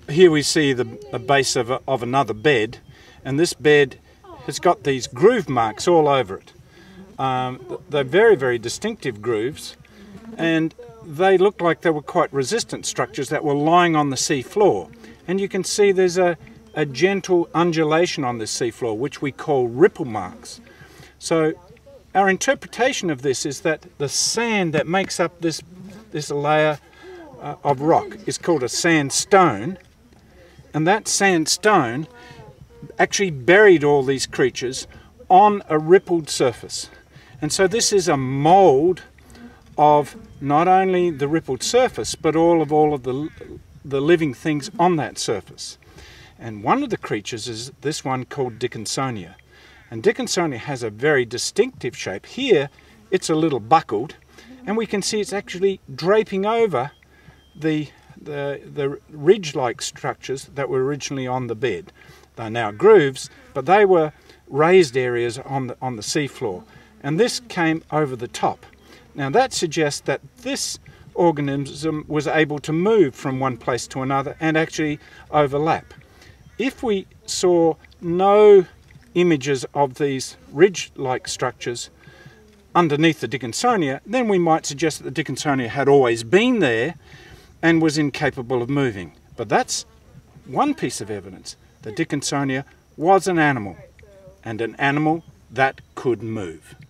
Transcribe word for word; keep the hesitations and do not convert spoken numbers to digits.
here we see the a base of, a, of another bed, and this bed has got these groove marks all over it. Um, they're very, very distinctive grooves, and they look like they were quite resistant structures that were lying on the sea floor. And you can see there's a, a gentle undulation on this sea floor, which we call ripple marks. So our interpretation of this is that the sand that makes up this, this layer uh, of rock is called a sandstone, and that sandstone actually buried all these creatures on a rippled surface. And so this is a mould of not only the rippled surface, but all of all of the, the living things on that surface. And one of the creatures is this one called Dickensonia. And Dickensonia has a very distinctive shape. Here it's a little buckled, and we can see it's actually draping over the, the, the ridge-like structures that were originally on the bed. They're now grooves, but they were raised areas on the, on the seafloor. And this came over the top. Now that suggests that this organism was able to move from one place to another and actually overlap. If we saw no images of these ridge-like structures underneath the Dickensonia, then we might suggest that the Dickensonia had always been there and was incapable of moving. But that's one piece of evidence. The Dickensonia was an animal, and an animal that could move.